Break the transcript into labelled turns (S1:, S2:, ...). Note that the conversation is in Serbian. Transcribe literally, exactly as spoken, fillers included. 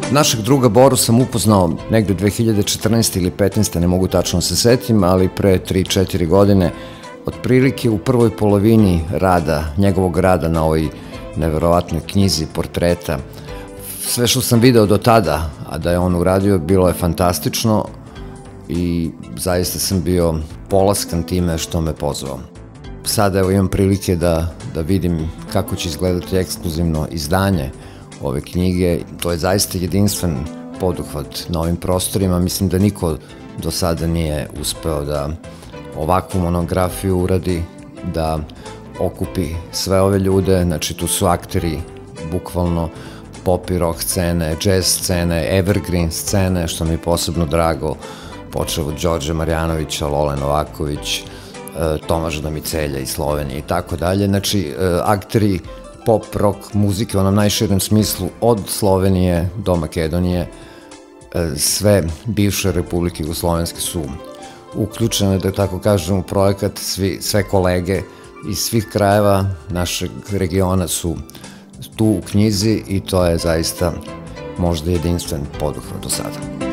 S1: Našeg druga Boru sam upoznao negde dve hiljade četrnaeste ili petnaeste, ne mogu tačno se setim, ali pre tri četiri godine, otprilike u prvoj polovini rada, njegovog rada na ovoj neverovatnoj knjizi portreta. Sve što sam video do tada, a da je on uradio, bilo je fantastično i zaista sam bio polaskan time što me pozvao. Sada evo imam prilike da, da vidim kako će izgledati ekskluzivno izdanje ove knjige. To je zaista jedinstven poduhvat na ovim prostorima. Mislim da niko do sada nije uspeo da ovakvu monografiju uradi, da okupi sve ove ljude. Znači tu su akteri bukvalno pop i rock scene, jazz scene, evergreen scene, što mi je posebno drago, počeo od Đorđe Marjanovića, Lole Novaković, Tomaš Damicelja iz Slovenije i tako dalje. Znači, akteri pop, rock muzike u onom najširem smislu od Slovenije do Makedonije, sve bivše republike jugoslovenske su uključene, da tako kažem, u projekat. Sve kolege iz svih krajeva našeg regiona su tu u knjizi i to je zaista možda jedinstven poduhvat do sada.